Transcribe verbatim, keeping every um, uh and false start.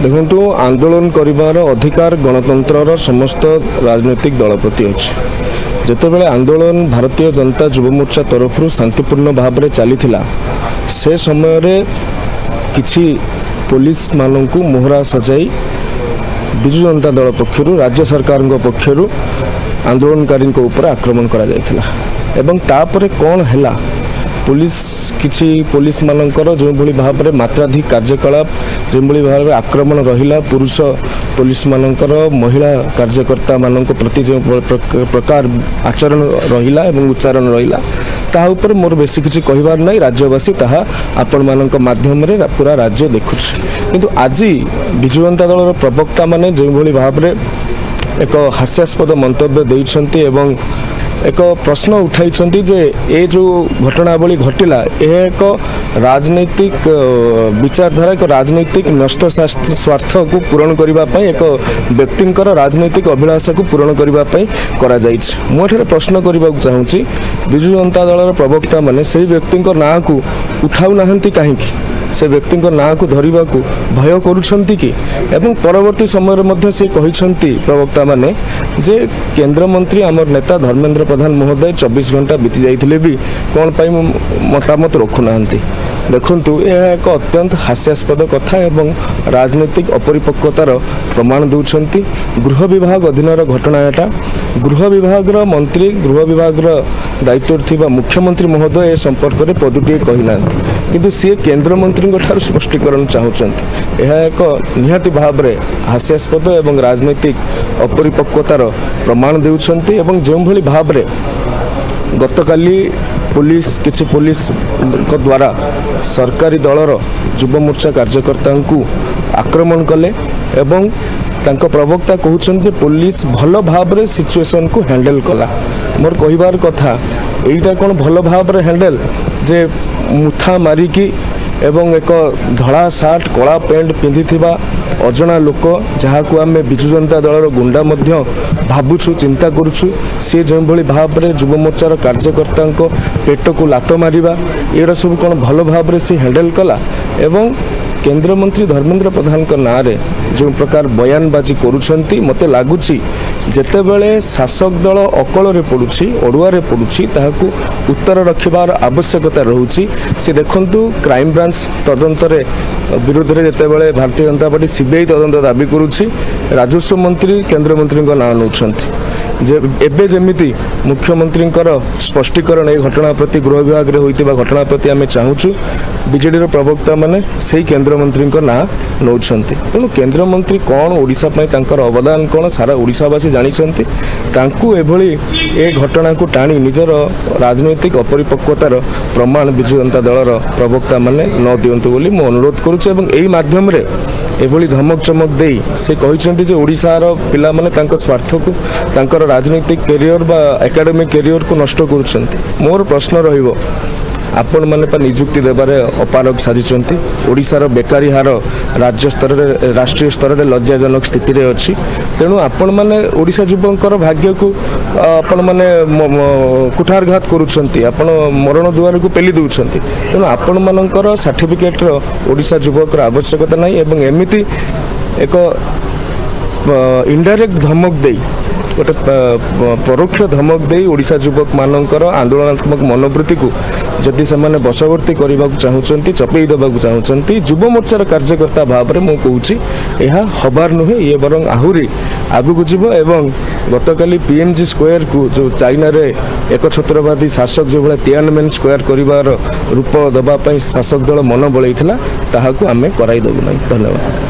देखु आंदोलन करिबार अधिकार गणतंत्र समस्त राजनीतिक दल प्रति अच्छे जितेबाला आंदोलन भारतीय जनता युव मोर्चा तरफ शांतिपूर्ण भाव में चली से समय किछि पुलिस मानू मोहरा सजाई विजु जनता दल पक्षर राज्य सरकार पक्षर आंदोलनकारी ऊपर आक्रमण करा जायथिला एवं तापर कौन है पुलिस किछि पुलिस मानकर जो भली भाव में मात्राधिक कार्यकलाप जो भली भाव में आक्रमण रहिला पुरुष पुलिस मानकर महिला कार्यकर्ता मानक प्रति जो प्रकार आचरण रहिला एवं उच्चारण रहिला ताहा ऊपर मोर बेसी किछि कहिबार नै राज्यवासी ताहा आपण मानक माध्यम रे पूरा राज्य देखुछि किंतु आज विजु जनता दलर प्रवक्ता माने जो भली भाव में एक हास्यास्पद मंतव्य देइछन्ति एवं एक प्रश्न उठाई जे ए जो घटनावली घटिला एक राजनैतिक विचारधारा एक राजनैतिक नष्ट स्वार्थ को पूरण करने एक व्यक्तिंकर राजनैतिक अभिलाषा को पूरण करने करा जाइछि। मु एठारे प्रश्न करने चाहूँगी विजु जनता दलर प्रवक्ता माने से व्यक्ति ना को उठाऊ नाहंती काहेकि से व्यक्ति ना को धरवा को भय करुछंती कि एवं परवर्ती समय मध्ये से कहिछंती प्रवक्ता माने जे केंद्र मंत्री आमर नेता धर्मेंद्र प्रधान महोदय चौबीस घंटा बीती जाइथिले भी कौन पाई मतामत रखु नाहंती। देखंतु यह एक अत्यंत हास्यास्पद कथा एवं राजनीतिक अपरिपक्वतार प्रमाण दौरान गृह विभाग अधीनर घटना एटा गृह विभाग मंत्री गृह विभाग दायित्व थिबा मुख्यमंत्री महोदय ए संपर्क में पदुटे कहिना किंतु सी केंद्र मंत्री ठार स्पष्टीकरण चाहूँगी। यह एक निहाती भाव में हास्यास्पद एवं राजनीतिक अपरिपक्वतार प्रमाण देउछन्ति एवं जो भली भाव में गतकाली पुलिस किछि पुलिस द्वारा सरकारी दलर युव मोर्चा कार्यकर्ता को आक्रमण कले एवं तांको प्रवक्ता कहउछन पुलिस भल भाव में सिचुएशन को हैंडल कला। मोर कहिबार कथा एटा कोन भल भाव में हैंडल जे मुथा मारिकी एवं एक धड़ा सार्ट कला पेंट पिंधि अजना लोक जहाँ को आम विजु जनता दलर गुंडा मध्य भावुछु चिंता करुछु सी जो भली भाव में युव मोर्चार कार्यकर्ता पेट को लात मारिबा एड़ा सब कौन भल भाव में सी हैंडल कला एवं केंद्र मंत्री धर्मेंद्र प्रधान ना रे जो प्रकार बयानबाजी करुछंती मते लागुछि जेतेबेले शासक दल अकल रे पड़ुछि अड़ुआ रे पड़ुछि ताहाकू उत्तर रखिबार आवश्यकता रहुछि। से देखंतु क्राइम ब्रांच तदंत रे विरोध रे जेतेबेले भारतीय जनता पार्टी सीबीआई तदंत दाबी करुछि राजस्व मंत्री केंद्र मंत्री ना नौछंती जे एबे जेमिति मुख्यमंत्री स्पष्टीकरण ए घटना प्रति गृह विभाग रे होइतिबा घटना प्रति आमे चाहूछु बीजेडी रो प्रवक्ता माने सही केंद्र मंत्री ना नौछंती तेणु केंद्र मंत्री कौन ओडिशा पई तांकर अवदान कौन सारा ओडिशावासी जानिछंती तांकू एभली ए घटना को टाणी निजर राजनैतिक अपरिपक्वतार प्रमाण विजु जनता दलर प्रवक्ता माने न दियंतु बोली मु अनुरोध करूछु एवं एई माध्यम रे एभली धमक चमक देई से कहिसेंती जे ओडिशार पिला माने तांकर स्वार्थ को तांकर राजनीतिक कैरियर बा एकेडमिक कैरियर को नष्ट करुछंती। मोर प्रश्न रहिबो आपण माने पर नियुक्ति देबारे अपारग साजिचंती ओडिशार बेकारी हार राज्य स्तर रे राष्ट्रीय स्तर रे लज्जाजनक स्थिति रे अछि तेणु आपण माने ओडिशा युवकर भाग्य को आपण माने कुठारघात करुछंती आपण मरण दुआर को पेली दउछंती तेणु आपण मानकर सर्टिफिकेट रो ओडिशा युवकर आवश्यकता नाही एवं एमिति एक इनडायरेक्ट धमक देई गोटे परोक्ष धमक दे ओडिशा युवक मानकर आंदोलनात्मक मनोवृत्ति को जदि से बशवर्ती करने चाहूँगी चपई देवा चाहूँगी युव मोर्चार कार्यकर्ता भाव में मुझे कहूँ यह हबार नुहे ये बरं आहरी आगू जीव एवं गतकाली पीएमजी स्क्वायर को जो चाइना रे एक छत्रवादी शासक जो भाई तियानमेन स्क्वायर कर रूप देवाई शासक दल मन बलैला ताकू आम कराई देबू ना। धन्यवाद।